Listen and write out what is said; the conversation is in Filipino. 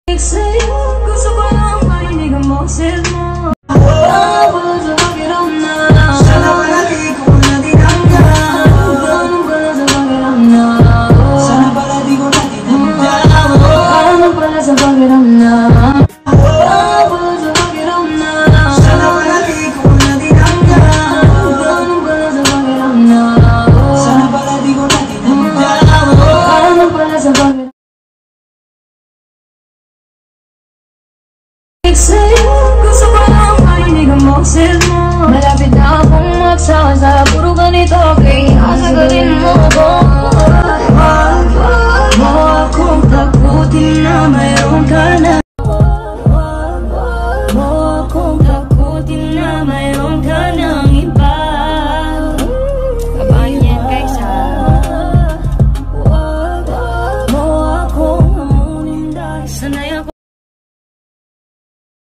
Sa'yo, gusto ko lang marinig ang boses mo. Wala sa pakiram na sana palagi ko na dinamda. Ganun pala sa pakiram na sana pala di ko na dinamda. Ganun pala sa pakiram na wala sa pakiram na sana palagi ko na dinamda. Ganun pala sa pakiram na sana pala di ko na dinamda. Ganun pala sa pakiram. Sa'yo, gusto ko lang marinig ang boses mo. Malapit na akong magsawa sa puro ganito, kaya sagutin mo ko. Wag mo akong takutin na mayroon ka na. Wag mo akong takutin na mayroon ka ng iba. Kabayan yan kaysa. Wag mo akong hamunin dahil sanay ako.